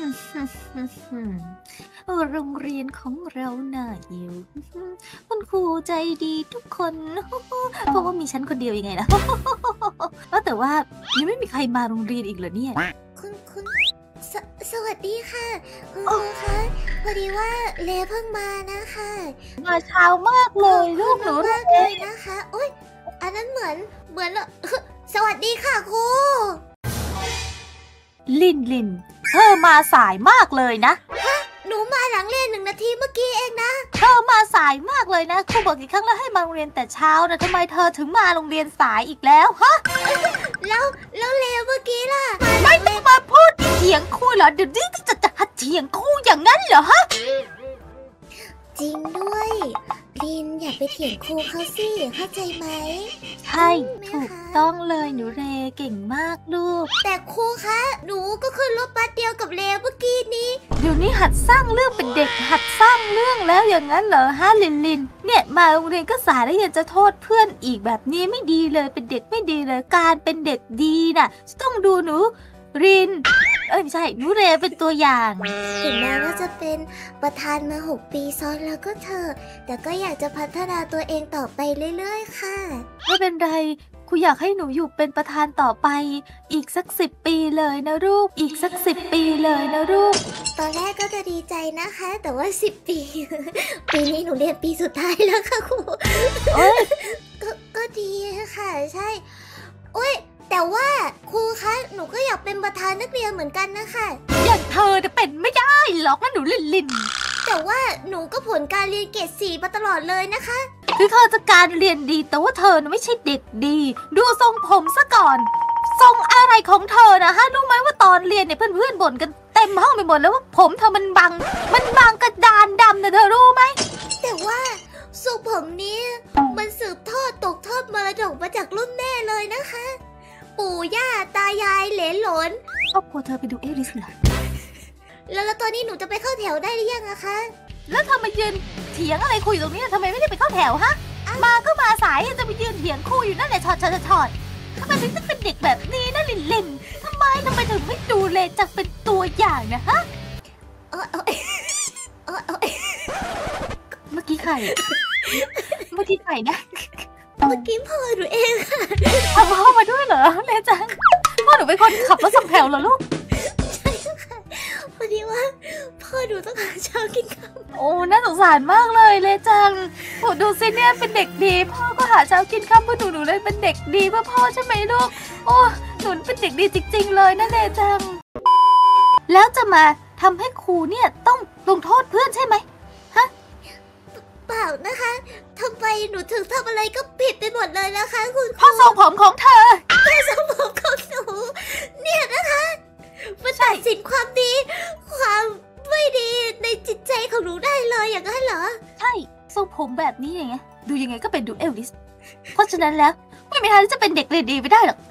โรงเรียนของเราน่าอยู่คุณครูใจดีทุกคนเพราะว่ามีฉันคนเดียวยังไงล่ะแต่ว่ายังไม่มีใครมาโรงเรียนอีกเหรอเนี่ยคุณสวัสดีค่ะคุณครูคะพอดีว่าเลเพิ่งมานะคะมาเช้ามากเลยลูกหนูมากเลยนะคะอุ้ยอันนั้นเหมือนสวัสดีค่ะครูลินเธอมาสายมากเลยนะหนูมาหลังเรียน1 นาทีเมื่อกี้เองนะเธอมาสายมากเลยนะครูบอกกี่ครั้งแล้วให้มาโรงเรียนแต่เช้านะทำไมเธอถึงมาโรงเรียนสายอีกแล้วฮะแล้วเลเมื่อกี้ล่ะไม่ต้องมาพูดเถียงครูเหรอเดี๋ยวนี้จะเถียงครูอย่างนั้นเหรอฮะจริงด้วยลินอย่าไปเถียงครูเขาสิเข้าใจไหมใช่ถูกต้องเลยหนูเรเก่งมากลูกแต่ครูคะหนูก็ขึ้นรถบัสเดียวกับเลเมื่อกี้นี้เดี๋ยวนี้หัดสร้างเรื่องเป็นเด็กหัดสร้างเรื่องแล้วอย่างนั้นเหรอฮะลินเนี่ยมาโรงเรียนก็สายแล้วยังจะโทษเพื่อนอีกแบบนี้ไม่ดีเลยเป็นเด็กไม่ดีเลยการเป็นเด็กดีน่ะต้องดูหนูรินไม่ใช่หนูเรเป็นตัวอย่างถึงแม้ว่าจะเป็นประธานมา6 ปีซ้อนแล้วก็เถอะแต่ก็อยากจะพัฒนาตัวเองต่อไปเรื่อยๆค่ะไม่เป็นไรครูอยากให้หนูอยู่เป็นประธานต่อไปอีกสัก10 ปีเลยนะลูกอีกสัก10 ปีเลยนะลูกตอนแรกก็จะดีใจนะคะแต่ว่า10 ปีปีนี้หนูเรียนปีสุดท้ายแล้วค่ะครูก็ดีค่ะใช่โอ้ยแต่ว่าครูคะหนูก็อยากเป็นประธานนักเรียนเหมือนกันนะคะอย่างเธอจะเป็นไม่ได้หรอกนะหนูลินแต่ว่าหนูก็ผลการเรียนเกรด4มาตลอดเลยนะคะคือเธอจะการเรียนดีแต่ว่าเธอไม่ใช่เด็กดีดูทรงผมซะก่อนทรงอะไรของเธอนะฮะรู้ไหมว่าตอนเรียนเนี่ยเพื่อนบ่นกันเต็มห้องไปหมดแล้วว่าผมเธอมันบังกระดานดำนะเธอรู้ไหมแต่ว่าทรงผมนี้มันสืบทอดตกทอดมรดกมาจากรุ่นแม่เลยนะคะปู่ย่าตายายเหลนหลนครอบครัวเธอไปดูเอริสเหรอแล้วตอนนี้หนูจะไปเข้าแถวได้หรือยังอะคะแล้วทำไมยืนเถียงอะไรคุยตรงนี้ทำไมไม่ได้ไปเข้าแถวฮะมาก็มาสายจะไปยืนเถียงคู่อยู่นั่นแหละชอดทำไมถึงเป็นเด็กแบบนี้นะลินทำไมถึงไม่ดูเลยจักเป็นตัวอย่างนะฮะเมื่อกี้ใครนะเมื่อกี้พ่อหนูเองค่ะพ่อมาด้วยเหรอเลจังพ่อหนูเป็นคนขับรถสองแถวเหรอลูกใช่ค่ะพอดีว่าพ่อหนูต้องหาเช้ากินค่ำโอ้น่าสงสารมากเลยเลจังโอ้ดูสิเนี่ยเป็นเด็กดีพ่อก็หาเช้ากินค่ำเพื่อหนูเลยเป็นเด็กดีเพื่อพ่อใช่ไหมลูกโอ้หนูเป็นเด็กดีจริงๆเลยนะเลจังแล้วจะมาทำให้ครูเนี่ยต้องลงโทษเพื่อนใช่ไหมเปล่านะคะทำไมหนูถึงทำอะไรก็ผิดไปหมดเลยนะคะคุณพ่อทรงผมของเธอพ่อทรงผมของหนูเนี่ยนะคะมันตัดสินความดีความไม่ดีในจิตใจของหนูได้เลยอย่างนั้นเหรอใช่ทรงผมแบบนี้อย่างเงี้ยดูยังไงก็เป็นดูเอลวิสเพราะฉะนั้นแล้วไม่มีทางที่จะเป็นเด็กเรียนดีไปได้หรอก